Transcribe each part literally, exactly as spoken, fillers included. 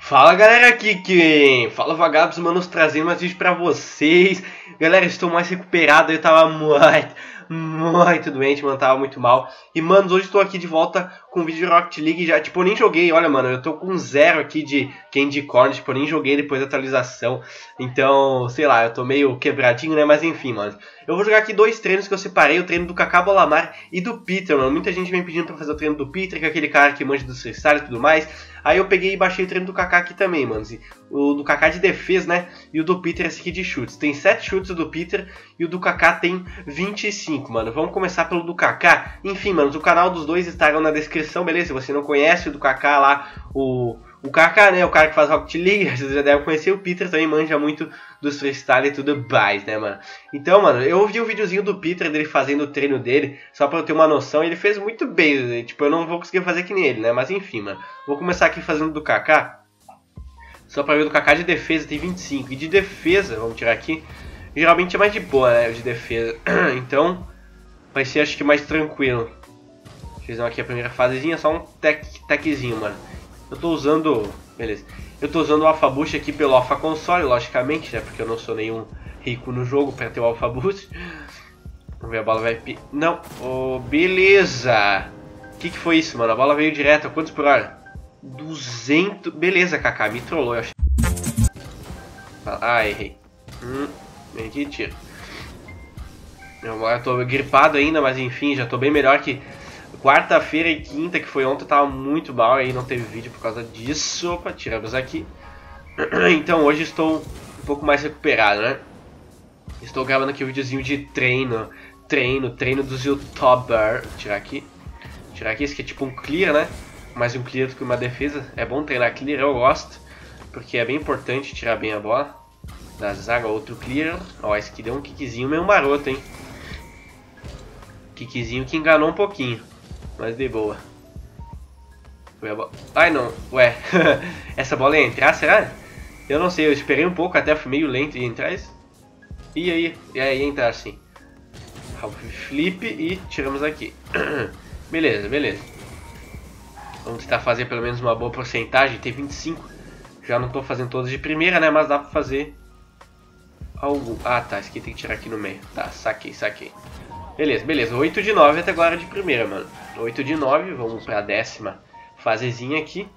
Fala galera, aqui quem fala Vagabos, manos, trazendo mais vídeo pra vocês. Galera, estou mais recuperado, eu tava muito, muito doente, mano, tava muito mal. E manos, hoje estou aqui de volta com o vídeo de Rocket League, já, tipo, eu nem joguei, olha mano, eu tô com zero aqui de Candy Corn, tipo, eu nem joguei depois da atualização. Então, sei lá, eu tô meio quebradinho, né, mas enfim, mano. Eu vou jogar aqui dois treinos que eu separei, o treino do Kaká Bolamar e do Peter, mano. Muita gente vem pedindo pra fazer o treino do Peter, que é aquele cara que manja do freestyle e tudo mais. Aí eu peguei e baixei o treino do Kaká aqui também, mano. O do Kaká de defesa, né? E o do Peter esse aqui de chutes. Tem sete chutes o do Peter e o do Kaká tem vinte e cinco, mano. Vamos começar pelo do Kaká. Enfim, mano, o canal dos dois estarão na descrição, beleza? Se você não conhece o do Kaká lá, o... O Kaká, né, o cara que faz Rocket League, vocês já devem conhecer. O Peter também manja muito dos freestyle e tudo mais, né, mano. Então, mano, eu vi o videozinho do Peter, dele fazendo o treino dele, só pra eu ter uma noção, e ele fez muito bem. Tipo, eu não vou conseguir fazer que nem ele, né, mas enfim, mano. Vou começar aqui fazendo do Kaká, só pra ver o do Kaká de defesa, tem vinte e cinco. E de defesa, vamos tirar aqui, geralmente é mais de boa, né, o de defesa. Então, vai ser, acho que, mais tranquilo. Fizemos aqui a primeira fasezinha, só um tec, teczinho, mano. Eu tô usando, beleza, eu tô usando o Alpha Boost aqui pelo Alpha Console, logicamente, né, porque eu não sou nenhum rico no jogo pra ter o Alpha Boost. Vamos ver, a bola vai... Não, oh, beleza. O que que foi isso, mano? A bola veio direto, a quantos por hora? duzentos, beleza, Kaká, me trollou, eu achei. Ah, errei. Hum, vem aqui, tira. Eu tô gripado ainda, mas enfim, já tô bem melhor que... Quarta-feira e quinta, que foi ontem, eu tava muito mal, aí não teve vídeo por causa disso. Opa, tiramos aqui. Então hoje estou um pouco mais recuperado, né? Estou gravando aqui um videozinho de treino. Treino, treino dos youtubers. Vou tirar aqui. Vou tirar aqui, esse aqui é tipo um clear, né? Mais um clear do que uma defesa. É bom treinar clear, eu gosto. Porque é bem importante tirar bem a bola da zaga. Outro clear. Ó, esse aqui deu um kickzinho meio maroto, hein? Kickzinho que enganou um pouquinho. Mas de boa. Foi a bola. Ai não, ué. Essa bola ia entrar, será? Eu não sei, eu esperei um pouco, até fui meio lento e ia entrar isso. E aí, e aí ia entrar sim. Flip e tiramos aqui. Beleza, beleza. Vamos tentar fazer pelo menos uma boa porcentagem. Tem vinte e cinco. Já não estou fazendo todas de primeira, né? Mas dá pra fazer algo. Ah tá, esse aqui tem que tirar aqui no meio. Tá, saquei, saquei. Beleza, beleza, oito de nove até agora de primeira, mano. oito de nove, vamos pra décima fasezinha aqui.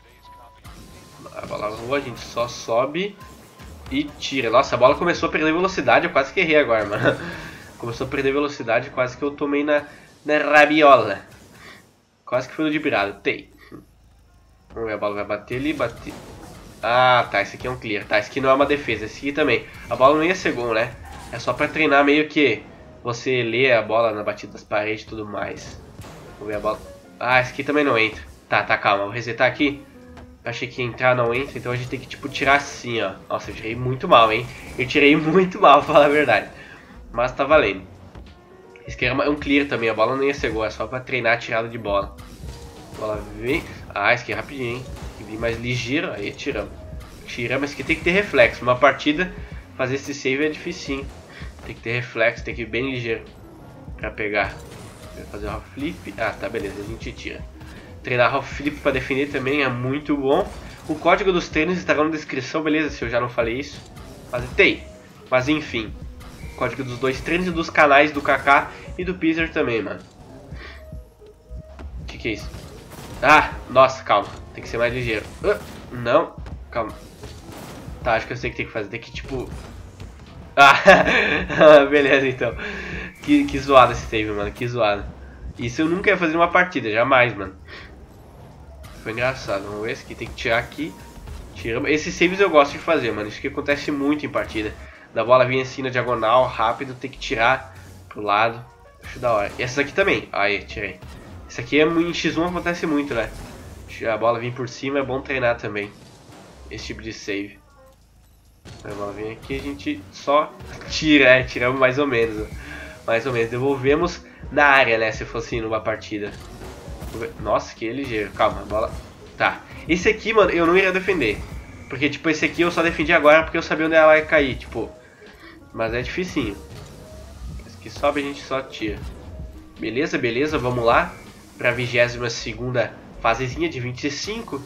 A bola voa, a gente só sobe e tira. Nossa, a bola começou a perder velocidade, eu quase que errei agora, mano. Começou a perder velocidade, quase que eu tomei na, na rabiola. Quase que foi ludibriado, tem. Vamos ver, a bola vai bater ali, bater. Ah, tá, esse aqui é um clear, tá, esse aqui não é uma defesa, esse aqui também. A bola não ia ser gol, né? É só pra treinar meio que... Você lê a bola na batida das paredes e tudo mais. Vou ver a bola. Ah, esse aqui também não entra. Tá, tá, calma. Vou resetar aqui. Achei que ia entrar, não entra. Então a gente tem que, tipo, tirar assim, ó. Nossa, eu tirei muito mal, hein? Eu tirei muito mal, pra falar a verdade. Mas tá valendo. Esse aqui é um clear também. A bola não ia ser gol. É só pra treinar a tirada de bola. A bola vem. Ah, esse aqui é rapidinho, hein? Tem que vir mais ligeiro. Aí tiramos. Tiramos. Esse aqui tem que ter reflexo. Uma partida, fazer esse save é dificinho. Tem que ter reflexo, tem que ir bem ligeiro pra pegar. Vou fazer o half flip. Ah, tá, beleza, a gente tira. Treinar half flip pra defender também é muito bom. O código dos treinos estará na descrição, beleza? Se eu já não falei isso. Mas tem. Mas enfim. O código dos dois treinos e dos canais do Kaká e do Peter também, mano. O que que é isso? Ah, nossa, calma. Tem que ser mais ligeiro. Uh, não, calma. Tá, acho que eu sei o que tem que fazer. Tem que, tipo... Ah, beleza então. Que, que zoado esse save, mano, que zoado. Isso eu nunca ia fazer numa partida, jamais, mano. Foi engraçado, vamos ver, esse aqui tem que tirar aqui. Tiramos. Esses saves eu gosto de fazer, mano, isso que acontece muito em partida. Da bola vir assim na diagonal, rápido, tem que tirar pro lado. Acho da hora. E essas aqui também, aí, tirei. Isso aqui é, em X um acontece muito, né? A bola vir por cima é bom treinar também. Esse tipo de save. A bola vem aqui, a gente só tira, é, tiramos mais ou menos, mais ou menos, devolvemos na área, né, se fosse numa partida. Nossa, que ligeiro, calma, a bola, tá, esse aqui, mano, eu não iria defender, porque, tipo, esse aqui eu só defendi agora porque eu sabia onde ela ia cair, tipo, mas é dificinho. Esse aqui sobe, a gente só tira. Beleza, beleza, vamos lá, pra vigésima segunda fasezinha de vinte e cinco.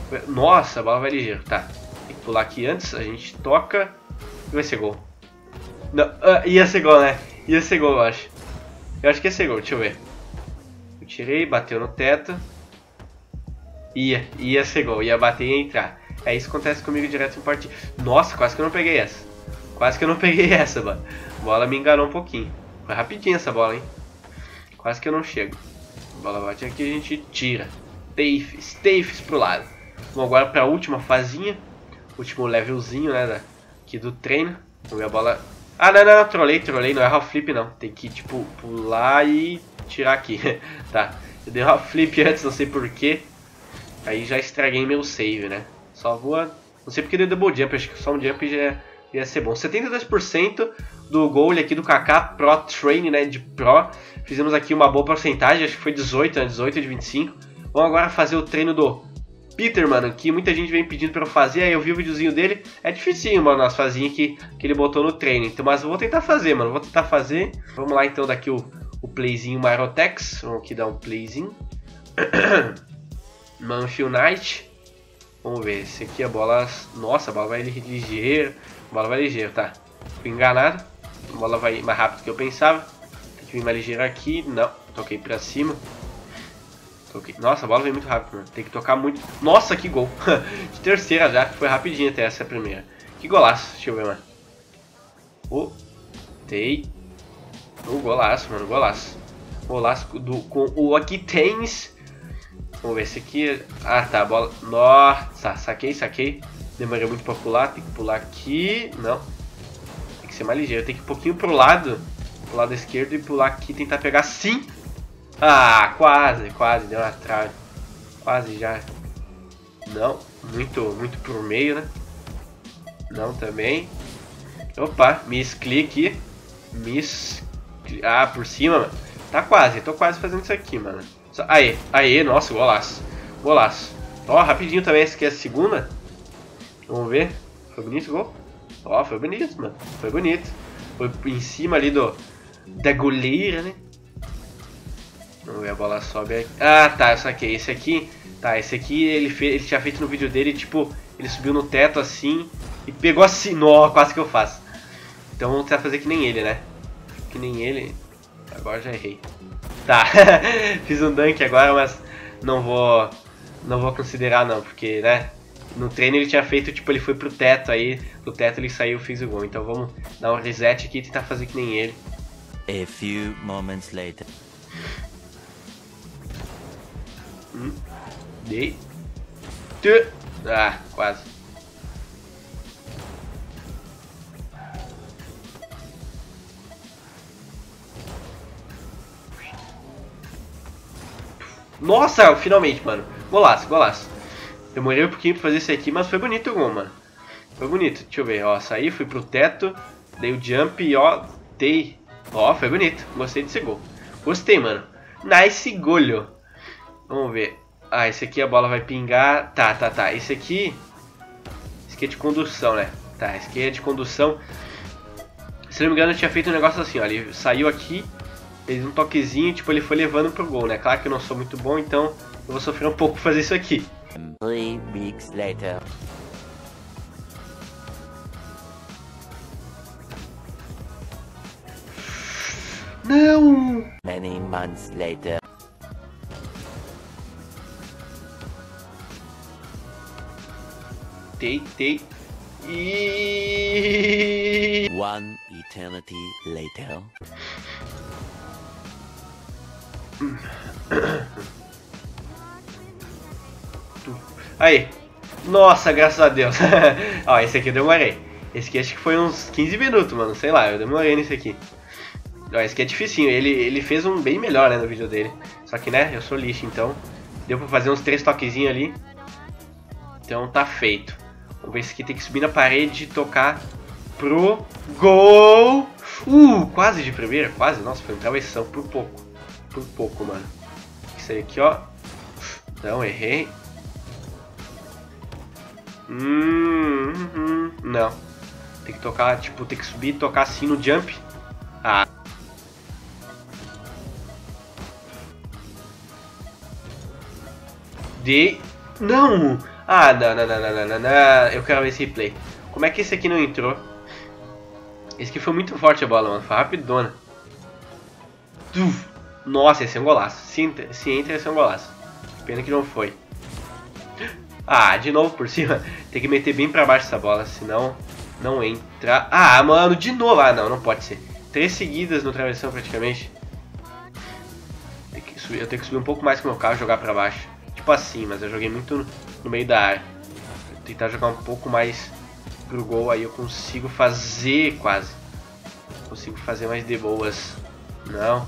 Nossa, a bola vai ligeiro. Tá. Tem que pular aqui antes. A gente toca. E vai ser gol. Não, uh, ia ser gol, né? Ia ser gol, eu acho. Eu acho que ia ser gol. Deixa eu ver. Eu tirei, bateu no teto. Ia, ia ser gol. Ia bater e ia entrar. É isso que acontece comigo direto em partida. Nossa, quase que eu não peguei essa. Quase que eu não peguei essa, mano. A bola me enganou um pouquinho. Foi rapidinho essa bola, hein? Quase que eu não chego. A bola bate aqui e a gente tira. Tafes, Tafes pro lado. Vamos agora pra última fazinha. Último levelzinho, né? Aqui do treino. Vamos ver a bola. Ah, não, não, não. Trolei, trolei. Não é half flip, não. Tem que, tipo, pular e tirar aqui. Tá. Eu dei half flip antes, não sei porquê. Aí já estraguei meu save, né? Só voa. Não sei porque deu double jump. Acho que só um jump já ia ser bom. setenta e dois por cento do goal aqui do Kaká Pro Train, né? De Pro. Fizemos aqui uma boa porcentagem. Acho que foi dezoito, né? dezoito de vinte e cinco. Vamos agora fazer o treino do Peter, mano. Que muita gente vem pedindo pra eu fazer. Aí eu vi o videozinho dele. É dificinho, mano. As fazinhas que, que ele botou no treino. Então, mas eu vou tentar fazer, mano. Vou tentar fazer. Vamos lá então daqui o, o playzinho Myrotex. Vamos aqui dar um playzinho. Manfield Knight. Vamos ver, esse aqui a bola... Nossa, a bola vai ligeiro. A bola vai ligeiro, tá. Fui enganado. A bola vai mais rápido do que eu pensava. Tem que vir mais ligeiro aqui. Não, toquei pra cima. Toquei. Nossa, a bola veio muito rápido, mano. Tem que tocar muito... Nossa, que gol. De terceira já. Foi rapidinho até essa primeira. Que golaço. Deixa eu ver, mano. Oh, tem. Oh, golaço, mano. Golaço. Golaço do, com o aqui tens... Vamos ver, esse aqui... Ah, tá, a bola... Nossa, saquei, saquei. Demorei muito pra pular, tem que pular aqui... Não. Tem que ser mais ligeiro, tem que ir um pouquinho pro lado. Pro lado esquerdo e pular aqui, tentar pegar sim. Ah, quase, quase, deu uma trave. Quase já. Não, muito, muito pro meio, né? Não, também. Opa, miss clique. Miss... Ah, por cima, mano. Tá quase, tô quase fazendo isso aqui, mano. Aê, aê, nossa, golaço. Golaço. Ó, rapidinho também, essa aqui é a segunda. Vamos ver. Foi bonito o gol? Ó, foi bonito, mano. Foi bonito. Foi em cima ali do... Da goleira, né? Vamos ver, a bola sobe aqui. Ah, tá, eu saquei. Esse aqui... Tá, esse aqui ele, fez, ele tinha feito no vídeo dele, tipo... Ele subiu no teto assim... E pegou assim... Nossa, quase que eu faço. Então vamos tentar fazer que nem ele, né? Que nem ele... Agora já errei. Tá, fiz um dunk agora, mas não vou não vou considerar não, porque, né, no treino ele tinha feito, tipo, ele foi pro teto, aí do teto ele saiu e fez o gol. Então vamos dar um reset aqui e tentar fazer que nem ele. A few moments later. Hum, dei. Tu. Ah, quase. Nossa, finalmente, mano. Golaço, golaço. Demorei um pouquinho pra fazer isso aqui, mas foi bonito o gol, mano. Foi bonito. Deixa eu ver, ó. Saí, fui pro teto, dei o jump e, ó, dei. Ó, foi bonito. Gostei desse gol. Gostei, mano. Nice golho. Vamos ver. Ah, esse aqui a bola vai pingar. Tá, tá, tá. Esse aqui... Esse aqui é de condução, né? Tá, esse aqui é de condução. Se não me engano, eu tinha feito um negócio assim, ó. Ele saiu aqui... Fez um toquezinho, tipo, ele foi levando pro gol, né? Claro que eu não sou muito bom, então eu vou sofrer um pouco pra fazer isso aqui. Three weeks later. Não! Many months later. Tei, tei. E... One eternity later. Aí. Nossa, graças a Deus. Ó, esse aqui eu demorei. Esse aqui acho que foi uns quinze minutos, mano. Sei lá, eu demorei nesse aqui. Ó, esse aqui é dificinho. Ele, ele fez um bem melhor, né, no vídeo dele. Só que, né, eu sou lixo, então... Deu pra fazer uns três toquezinhos ali. Então tá feito. Vamos ver se aqui tem que subir na parede e tocar pro gol. Uh, quase de primeira, quase. Nossa, foi um travessão por pouco. Por pouco, mano. Isso aí aqui, ó. Não, errei. Hum, hum, não. Tem que tocar, tipo, tem que subir e tocar assim no jump. Ah. De... Não! Ah, não, não, não, não, não, não, não. Eu quero ver esse replay. Como é que esse aqui não entrou? Esse aqui foi muito forte a bola, mano. Foi rapidona. Nossa, esse é um golaço. Se entra, se entra, esse é um golaço. Pena que não foi. Ah, de novo por cima. Tem que meter bem pra baixo essa bola, senão não entra. Ah, mano, de novo. Ah, não, não pode ser. Três seguidas no travessão praticamente. Tem que subir, eu tenho que subir um pouco mais com o meu carro e jogar pra baixo. Tipo assim, mas eu joguei muito no, no meio da área. Vou tentar jogar um pouco mais pro gol, aí eu consigo fazer quase. Consigo fazer mais de boas. Não.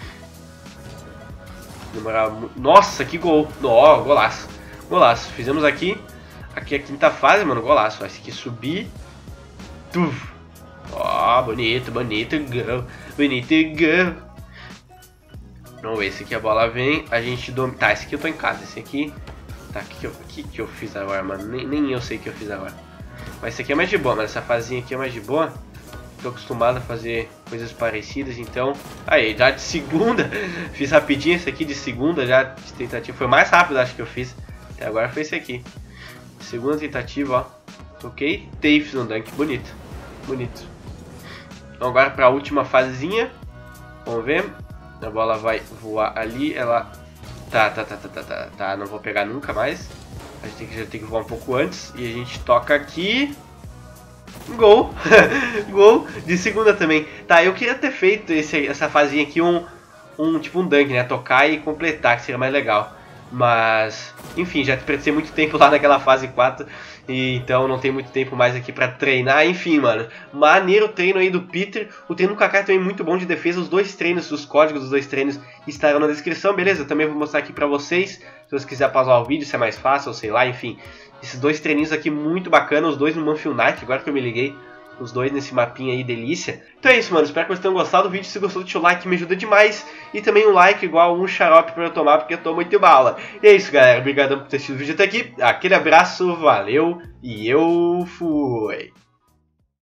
Demorar muito. Nossa, que gol. Ó, golaço. Golaço. Fizemos aqui. Aqui é a quinta fase, mano. Golaço. Esse aqui subir. Tuf. Ó, bonito, bonito. Gol. Bonito gol. Vamos ver. Esse aqui a bola vem. A gente domina. Tá, esse aqui eu tô em casa. Esse aqui. Tá, o que, que, eu, que, que eu fiz agora, mano? Nem, nem eu sei o que eu fiz agora. Mas esse aqui é mais de boa, mas essa fazinha aqui é mais de boa. Tô acostumado a fazer coisas parecidas, então... Aí, já de segunda, fiz rapidinho esse aqui de segunda, já de tentativa. Foi mais rápido, acho que eu fiz. Até agora foi esse aqui. Segunda tentativa, ó. Toquei, Tafes no dunk, bonito. Bonito. Então agora pra última fasezinha. Vamos ver. A bola vai voar ali, ela... Tá, tá, tá, tá, tá, tá, tá. Não vou pegar nunca mais. A gente tem que, já tem que voar um pouco antes. E a gente toca aqui... Gol! Gol de segunda também. Tá, eu queria ter feito esse, essa fazinha aqui um, um tipo um dunk, né? Tocar e completar, que seria mais legal. Mas, enfim, já perdi muito tempo lá naquela fase quatro. E então não tem muito tempo mais aqui pra treinar. Enfim, mano, maneiro o treino aí do Peter. O treino do Kaká também é muito bom de defesa. Os dois treinos, os códigos dos dois treinos estarão na descrição, beleza? Eu também vou mostrar aqui pra vocês. Se você quiser pausar o vídeo, se é mais fácil, ou sei lá, enfim. Esses dois treininhos aqui muito bacana, os dois no Manfield Night, agora que eu me liguei. Os dois nesse mapinha aí, delícia. Então é isso, mano. Espero que vocês tenham gostado do vídeo. Se gostou, deixa o like, me ajuda demais. E também um like igual um xarope pra eu tomar, porque eu tô muito bala. E é isso, galera. Obrigadão por ter assistido o vídeo até aqui. Aquele abraço, valeu e eu fui.